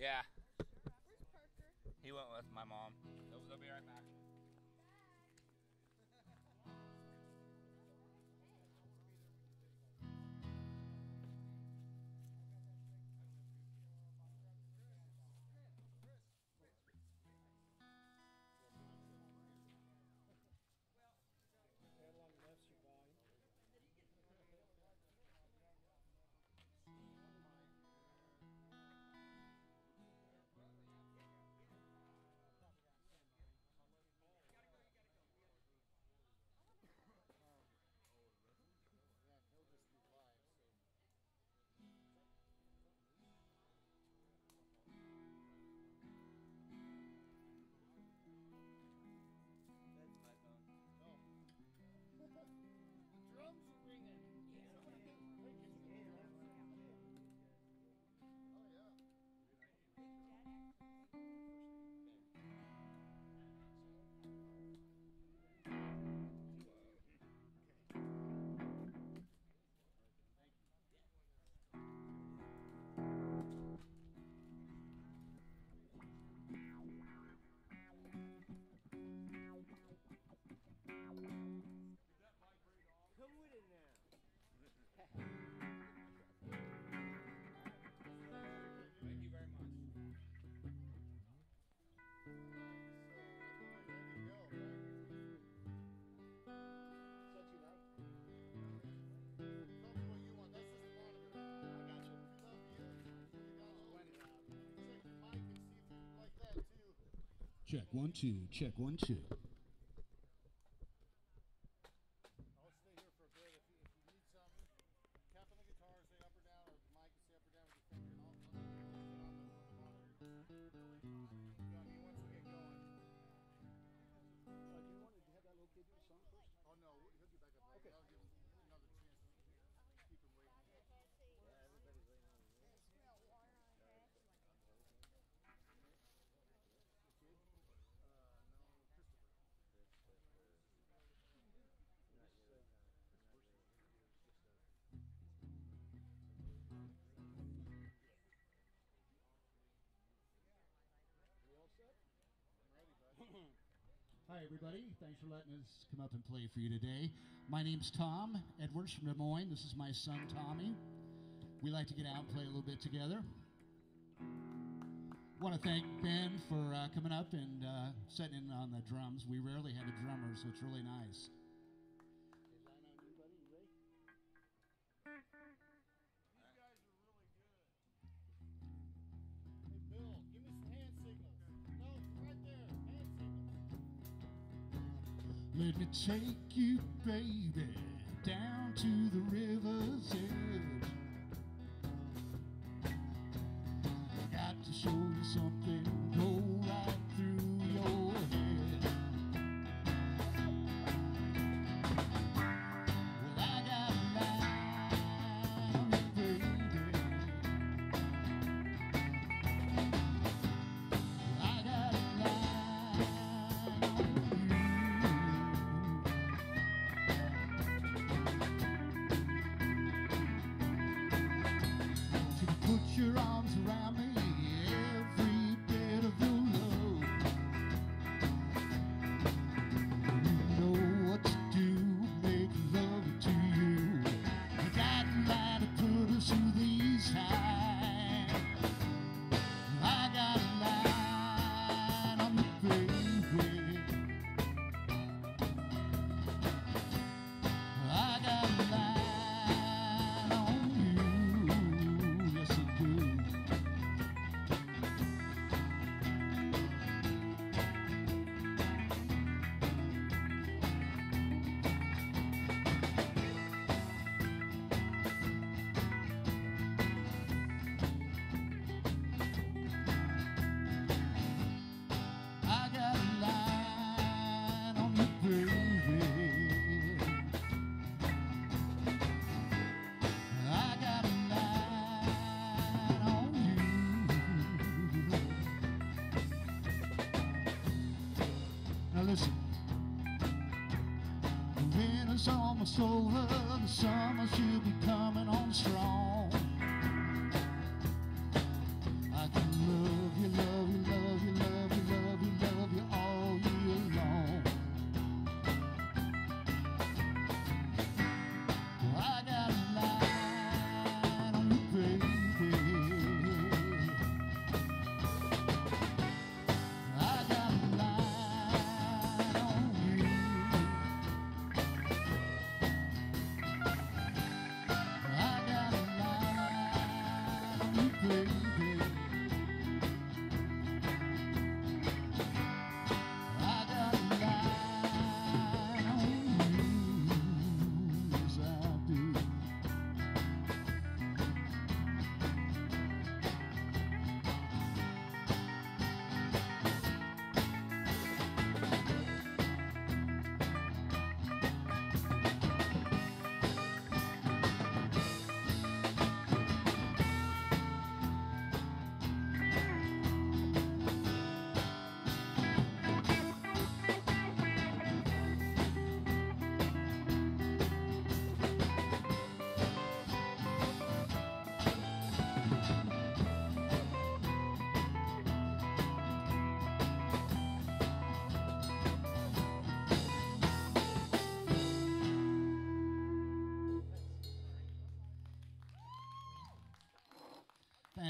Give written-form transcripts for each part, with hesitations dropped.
Yeah. He went with my mom. They'll be right back. Check 1 2. Check 1 2. I'll stay here for a bit. If you need something, tap on the guitar, say up or down, or the mic, say up or down with your finger, and I'll put it on the monitor. You know what I mean? Once we get going. Do you want to have that little kid do a song first? Oh no, he'll get back up later. I'll give him another chance to keep him waiting. Yeah, everybody's waiting on you. Hi, everybody. Thanks for letting us come up and play for you today. My name's Tom Edwards from Des Moines. This is my son, Tommy. We like to get out and play a little bit together. Want to thank Ben for coming up and setting in on the drums. We rarely have a drummer, so it's really nice. Let me take you, baby, down to the river's edge. I got to show you something, go right through your head. Well, I got a line on you, baby. Well, I got a line on you. Put your arms around me, every bit of your love. You know what to do, make love to you. You got the light to put us through these times. I got a line on you, baby. I got a line on you. Yes, I do. I got a line on you, baby. I got a line on you. Now listen. The winter's almost over, the summer should be coming on strong. I can love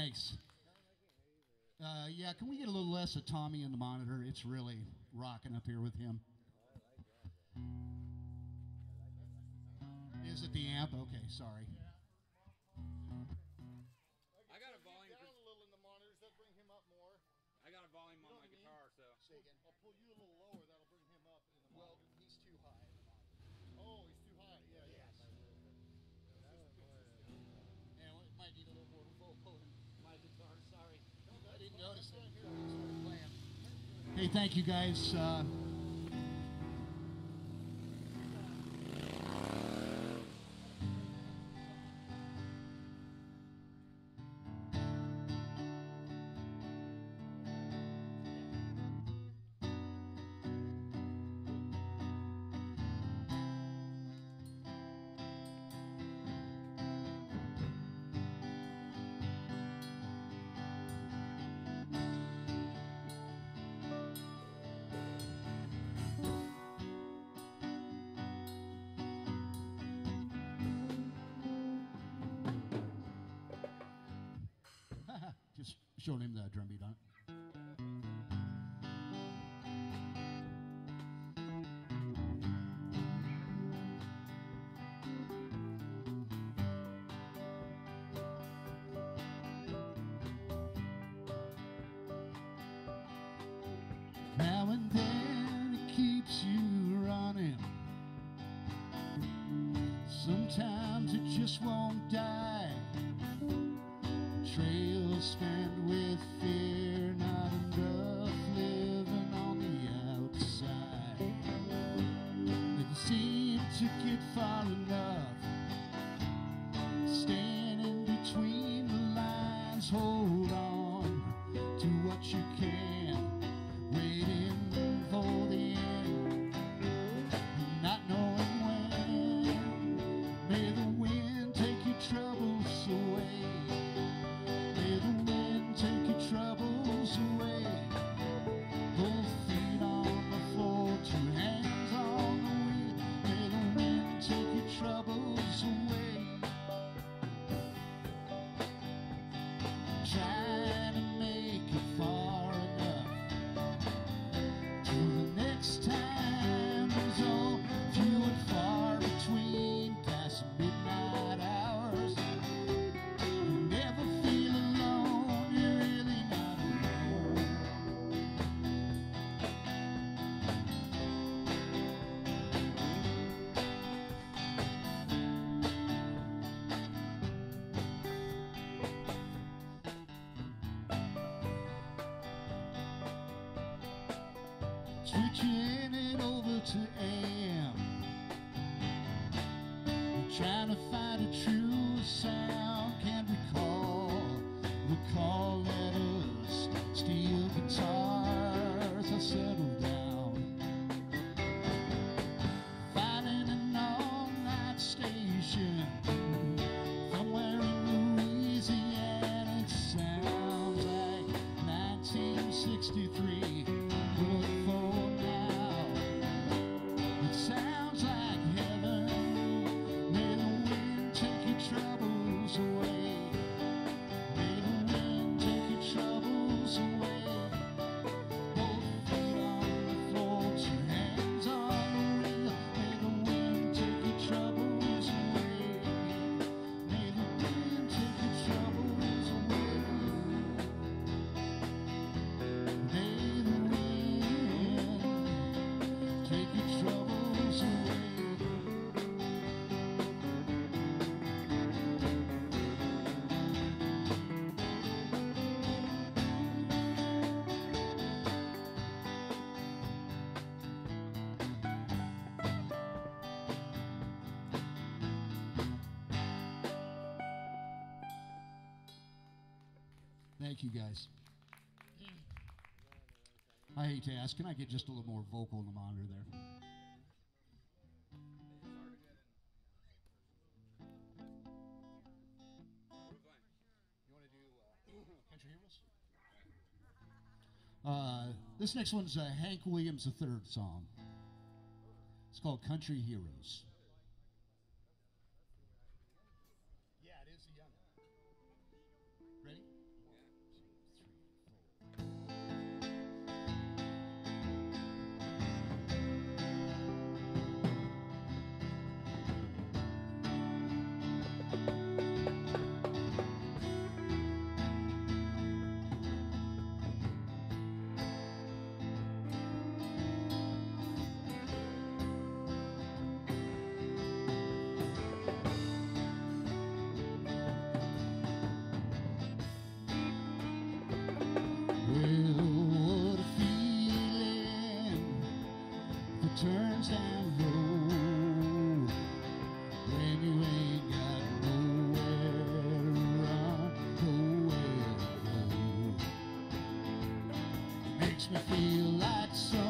Thanks. Yeah, can we get a little less of Tommy in the monitor? It's really rocking up here with him. Is it the amp? Okay, sorry. I got a volume. Down a little in the monitors, that bring him up more. I got a volume on my guitar, so. Say again. I'll pull you a little lower. That'll bring him up in the monitor. Well, he's too high in the monitor. Oh, he's too high. Yeah, yes. And it might need a little more vocal in my guitar. Sorry. I didn't notice it. Right here. I started playing. Hey, thank you guys. Just showing him the drum beat on it. Now and then it keeps you running. Sometimes it just won't die. Trails spent with fear, not enough living on the outside. Didn't seem to get far enough. Staying in between the lines, hold on to what you can. Waiting for the end, not knowing when. May the wind take your troubles away. May the wind take your troubles away. Both feet on the floor, two hands on the wheel. May the wind take your troubles away. Try to make it far enough till the next time is all few and far between, past the midnight hours. You never feel alone, you're really not alone. Switching it over to AM, trying to find a true sound. Can't recall the call letters, steel guitars. I settle down, finding an all-night station somewhere in Louisiana. It sounds like 1963. Look for now. It sounds like heaven. May the wind take your troubles away. May the wind take your troubles away. Both feet on the floor, two hands on the wheel. May the wind take your troubles away. May the wind take your troubles away. May the wind take your troubles away. Thank you, guys. I hate to ask, can I get just a little more vocal in the monitor there? You want to do Country Heroes? This next one's a Hank Williams III song. It's called Country Heroes. Yeah, it is a young one. Ready? turns down low when you ain't got nowhere to run, nowhere to go. Makes me feel like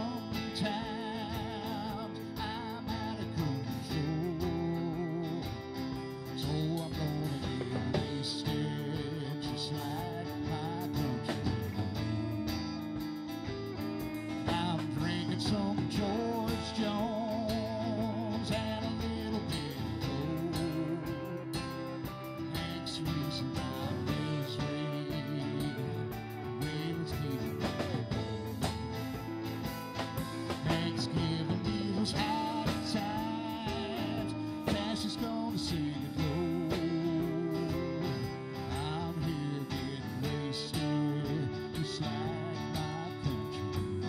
sometimes I'm out of control. So I'm gonna get wasted just like my country. I'm drinking some George Jones and a little bit of gold. Thanks reason my misery, waves leaving my home. Thanks giving me those happy times, cash is gonna sing it low. I'm here getting wasted just like my country.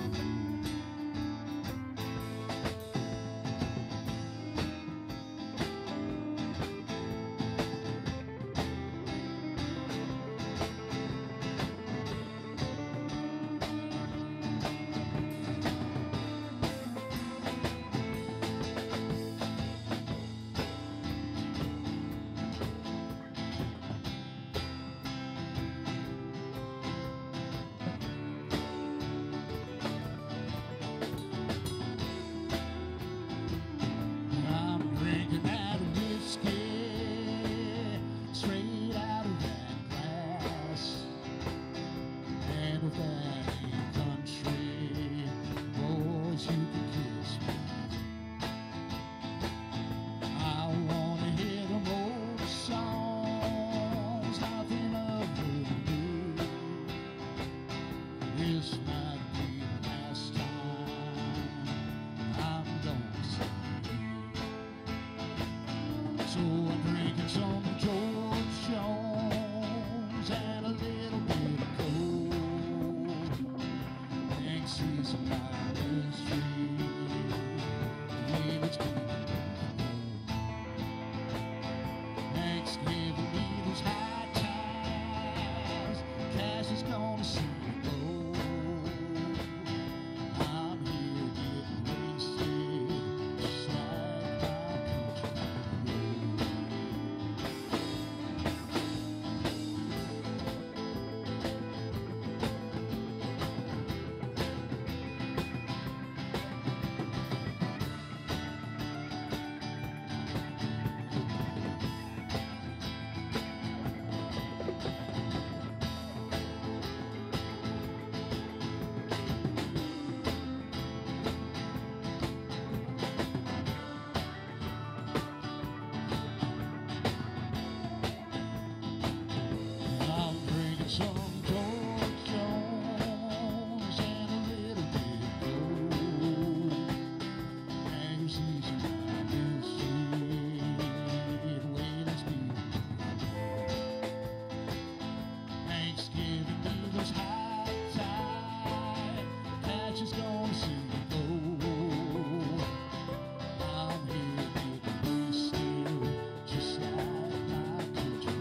I'm drinking that whiskey straight out of that glass. And if that ain't country, boys, you can kiss me. I wanna hear them old songs, nothing of the new. This might be the last time I'm gonna see you. So I'm drinking some George Jones and a little bit of cold. Thanks season my history, the way it's been. Thanks giving me those high times, cash is gonna see it low. I'm here getting wasted just like my country. I'm drinking some George Jones and a little bit of gold. And season my history, the way it's been. Thanks giving me those high times, cash is gonna sing it low. I'm here getting wasted just like my country.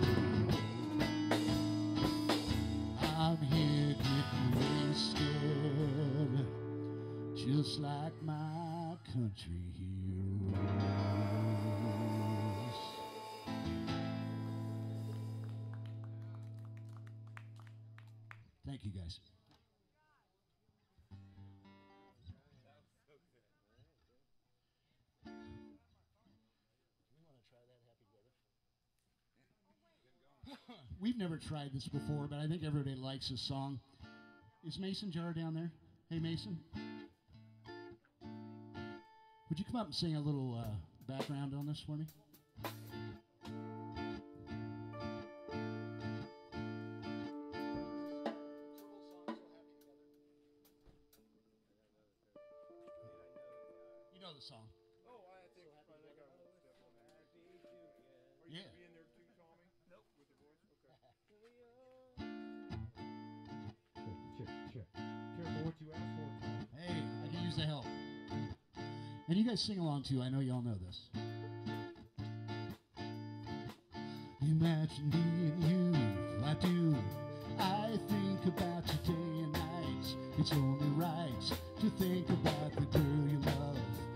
I'm here getting wasted just like my country heroes. Thank you guys. We've never tried this before, but I think everybody likes this song. Is Mason Jar down there? Hey, Mason. Would you come up and sing a little background on this for me? You know the song. Oh, I think I will step on that. Are Yeah. you gonna be in there too, Tommy? Nope. With the voice? Okay. Check. Careful what you ask for, Tom. Hey, I can use the help. And you guys sing along too. I know y'all know this. Imagine being you, I do. I think about you day and night. It's only right to think about the girl you love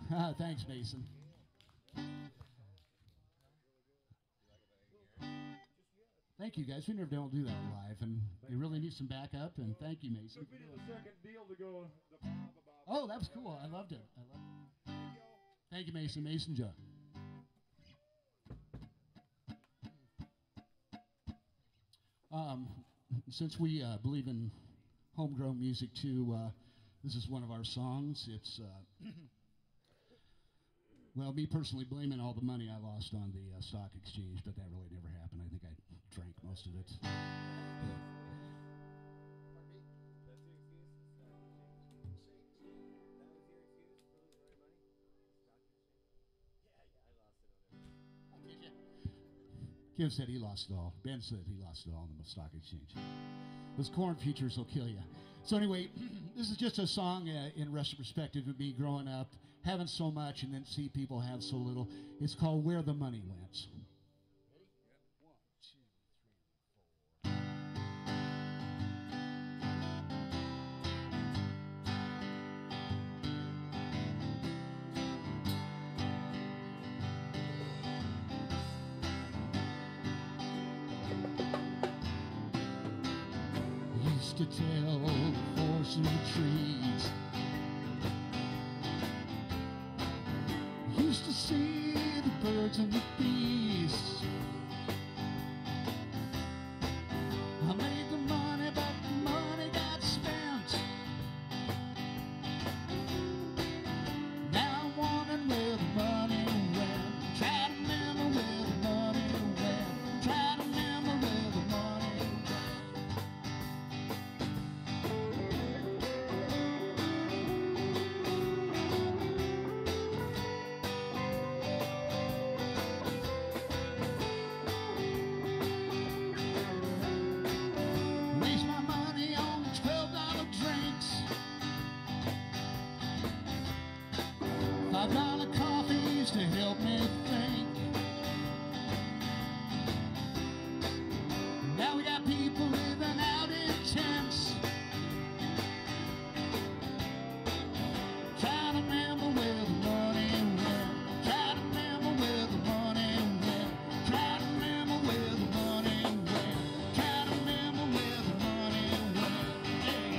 Thanks, Mason. Thank you, guys. We never don't do that live, and you really need some backup. And thank you, Mason. We did the second deal to go the Bob about. Oh, that was cool. I loved it. Thank you, Mason. Mason Joe. Since we believe in homegrown music too, this is one of our songs. It's well, me personally blaming all the money I lost on the stock exchange, but that really never happened. I think I drank most of it. Kim said he lost it all. Ben said he lost it all in the stock exchange. Those corn futures will kill you. So anyway, this is just a song in retrospective of me growing up, having so much and then see people have so little. It's called Where the Money Went. To tell the forest and the trees, used to see the birds and the bees. I made the money, but the money got spent. Now I'm wondering where the money went. Try to remember where the money went. Try to remember where the money went. 5-dollar coffees to help me think. Now we got people living out in tents, trying to remember where the money went. Try to remember where the money went. Try to remember where the money went. Try to remember where the money went. Yeah.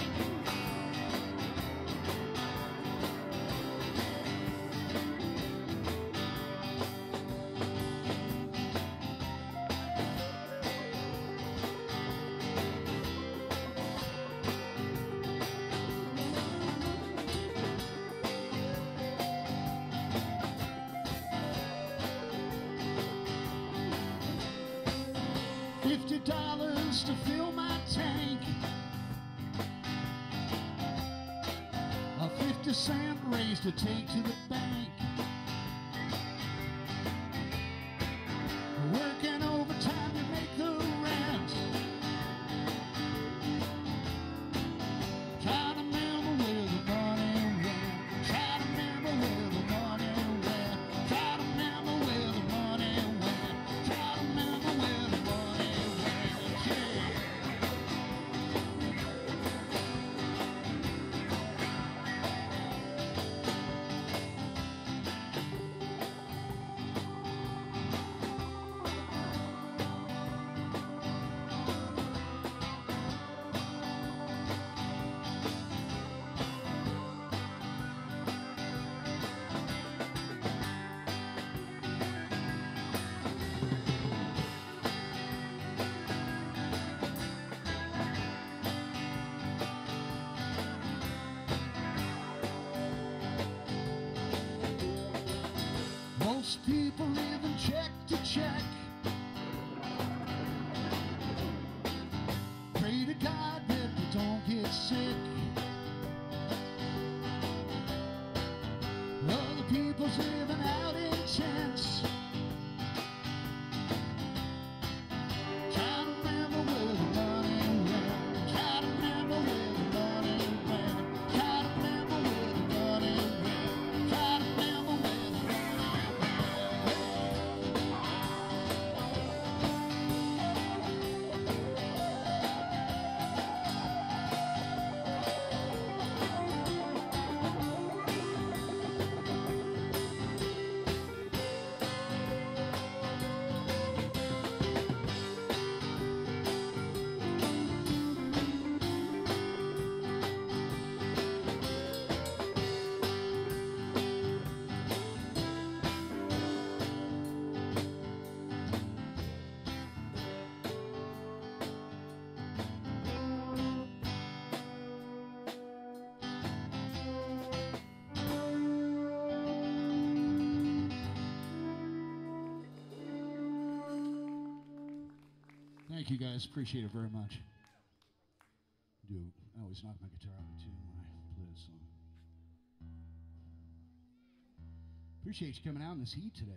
50 to fill my tank, a 50-cent raise to take to the bank, working overtime to make the rent, try to remember where the money went, try to remember where the money went, try to remember where the money went, try to remember where the money went. Most people living check to check. Pray to God that we don't get sick. Other people's living out in tents, try to remember where the money went. Try to remember where the money went. Try to remember where the money went. Try to remember where the money went. Thank you guys. Appreciate it very much. Dude, I always knock my guitar out of tune when I play this song. Appreciate you coming out in this heat today.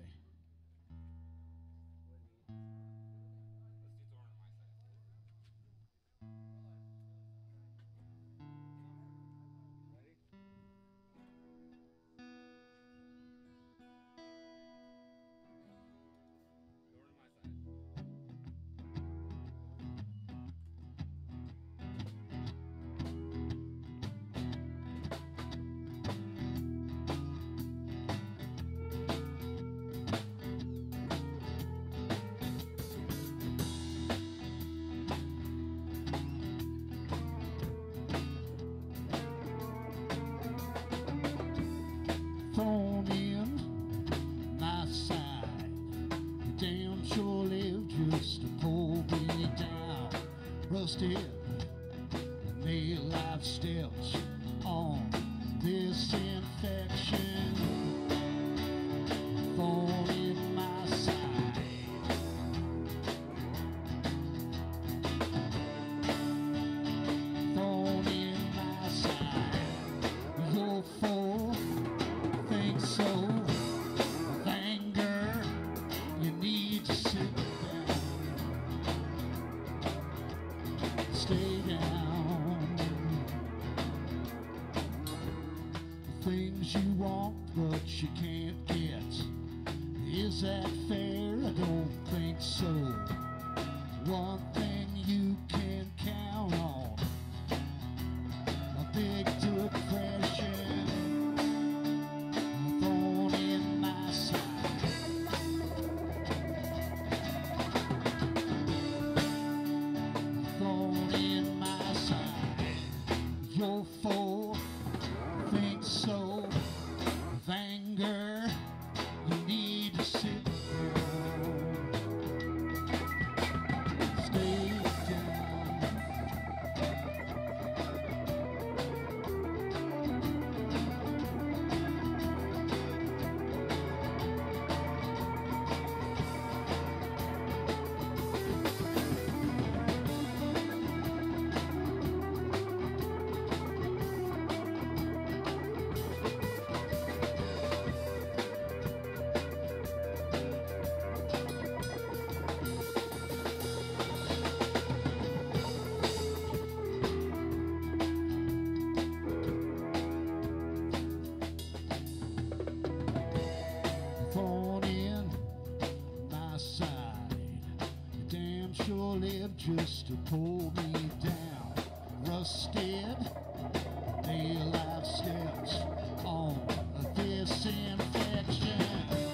Thrown in my side, the damn sure lived just to pull me down. Rusted nail life steps on this infection. Thorn in my side, thorn in my side. You're full. Think so of anger, you need to sit down, stay down. Things you want but you can't get, is that fair? I don't think so. One thing you can count on, a big depression. Thorn in my side, thorn in my side. You're full, think so of anger, you need to sit down, stay down. Thorn in my side, you damn sure lived just to pull me down. Rusted nail life steps on this infection.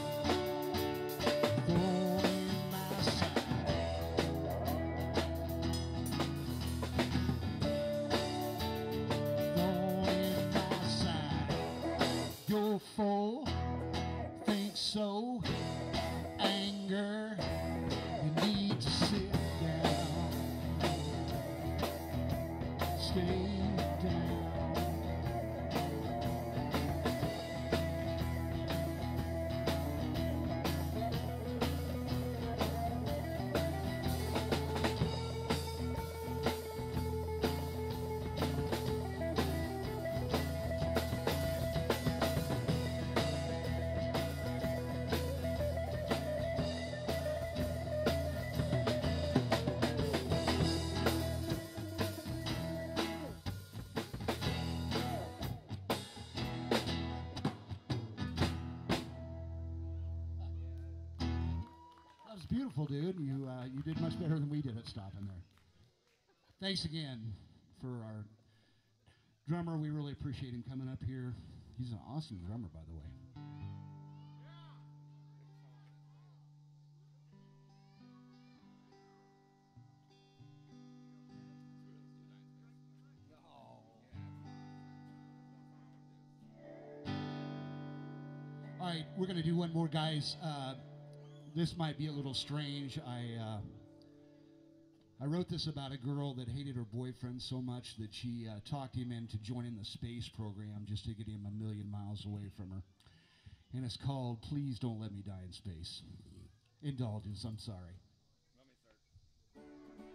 Thorn in my side, thorn in my side. You're full, think so, anger, you need to sit down, stay down. That was beautiful, dude. You did much better than we did at stopping there. Thanks again for our drummer. We really appreciate him coming up here. He's an awesome drummer, by the way. All right, we're going to do one more, guys. This might be a little strange. I wrote this about a girl that hated her boyfriend so much that she talked him into joining the space program just to get him 1,000,000 miles away from her. And it's called Please Don't Let Me Die in Space. Indulgence, I'm sorry. Let me start.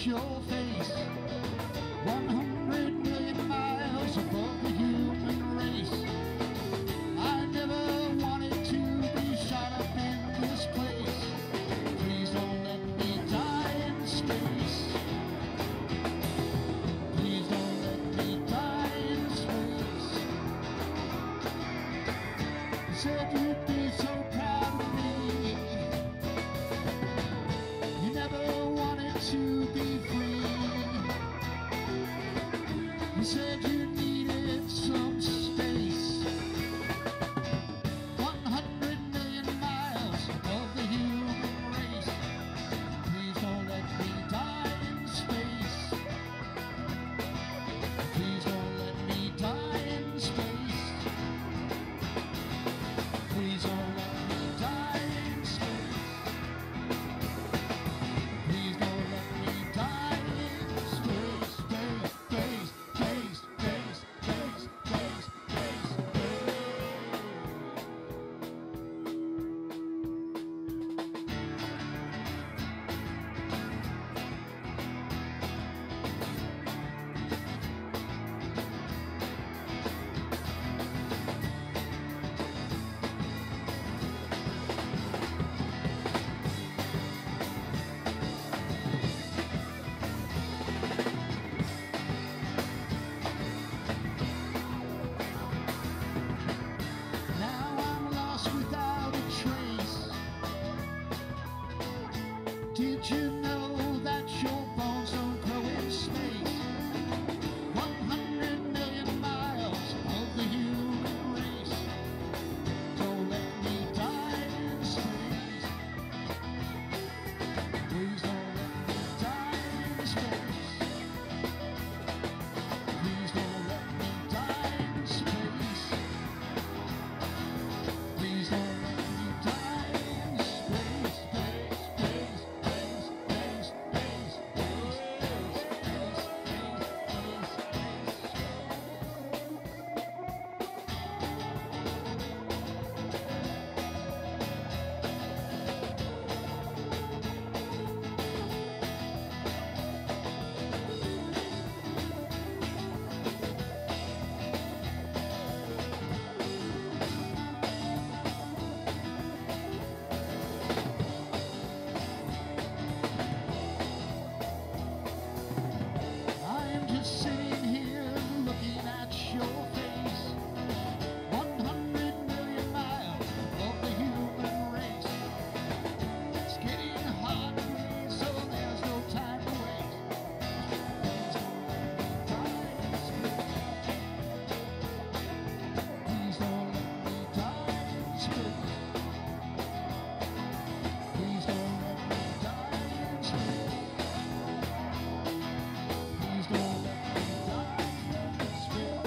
at your face. 100 million miles above the human race. I never wanted to be shot up in this place. Please don't let me die in space. Please don't let me die in space. You said you'd be so proud of me. You never wanted to be free. You said you needed some space. 100 million miles of the human race. Please don't let me die in space. Please don't let me die in space. Please don't let me die in space. Please don't let me die in space. Space, space, space, space, space, space, space, space. Now I'm lost without a trace. Did you know that your bones don't grow in space? 100 million miles of the human race. Don't let me die in space. Please don't let me die in space. Please don't let me die in space. Please don't let me die in space, space, space, space, space, space, space, space, I am just sitting here looking at your face. 100 million miles of the human race. It's getting hard to breathe, so there's no time to waste. Please don't let me die in space. Please don't let me die in space. Please don't let me die in space.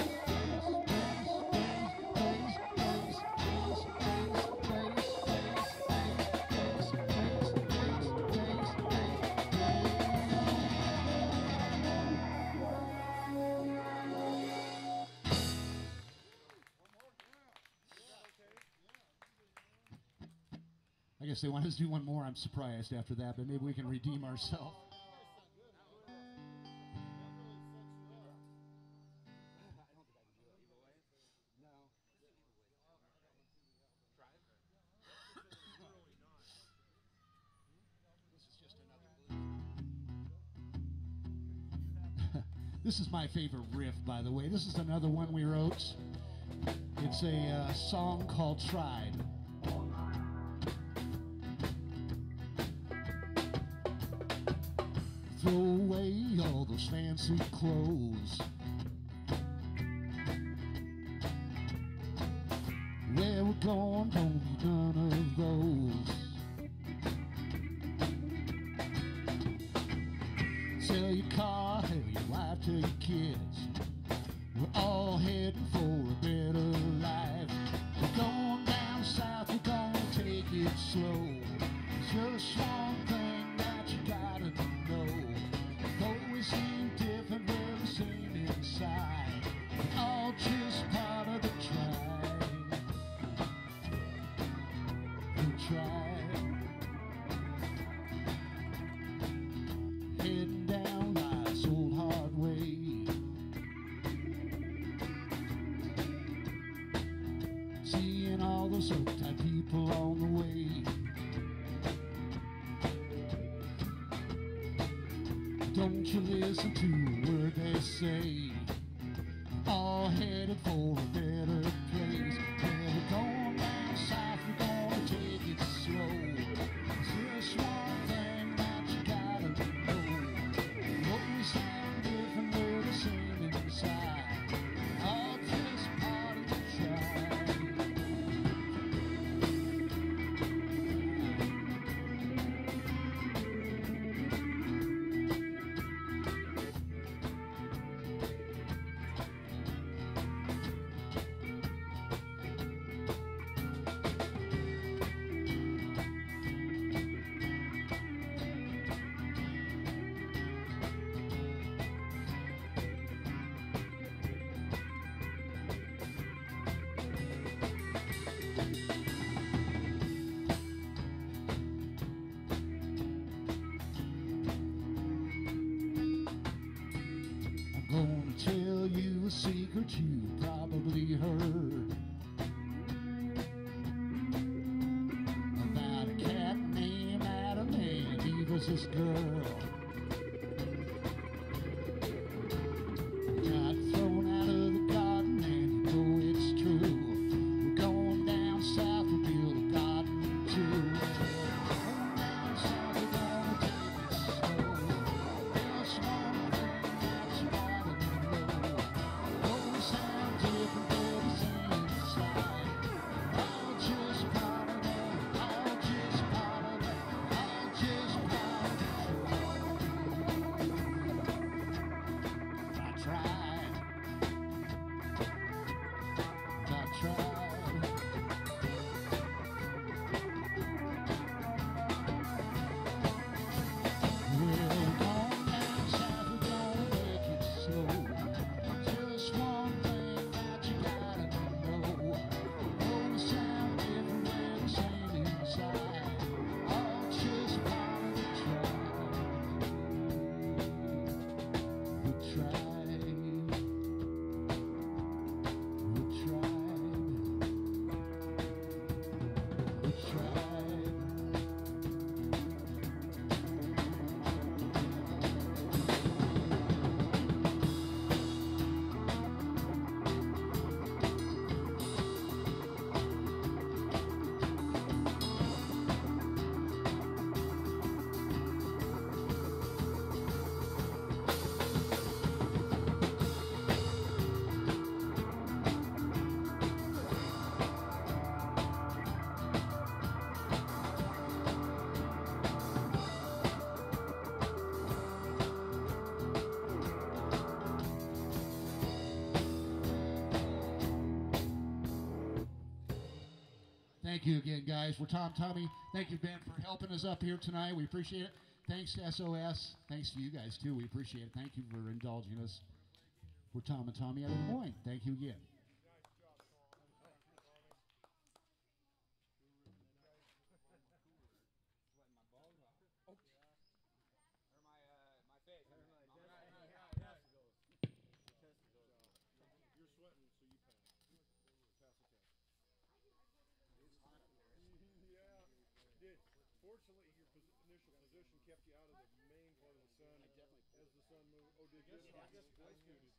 I guess they want us to do one more. I'm surprised after that, but maybe we can redeem ourselves. This is my favorite riff, by the way. This is another one we wrote. It's a song called Tribe. Throw away all those fancy clothes. Where we're going, don't need none of those. Sell your car, sell your wife, tell your kids. We're all heading for a better life. We're going down south, we're gonna take it slow. There's just one thing that you gotta know. Though we seem different, we're the same inside. We're all just part of the tribe. The tribe. Heading down so tight people on the way. Don't you listen to a word they say, all headed for a better place. Well, we're going down south, we're gonna take it slow. There's just one thing that you gotta know. Always sound different, we're the same inside. All just part of the tribe. Gonna tell you a secret you probably heard about a cat named Adam, and he was this girl. Got thrown out of the garden, and you know it's true. We're going down south to build a garden too. Going down south, we're gonna take it slow. There's one thing that you gotta know. Always sound different, but the same inside. All just part of that, all just part of that, all just part of the I tried. Well, going down south, we're gonna make it slow. Just one thing that you gotta know. Always sound different, we're the same inside. All just part of the tribe. The tribe. The tribe. The tribe. Thank you again, guys. We're Tom Tommy. Thank you, Ben, for helping us up here tonight. We appreciate it. Thanks to SOS. Thanks to you guys, too. We appreciate it. Thank you for indulging us. We're Tom and Tommy out of Des Moines. Thank you again. You're sweating, so you pass. Pass the test. Yeah. Fortunately, your initial position kept you out of the main part of the sun. As the sun moved. Oh, did you? I guess high school did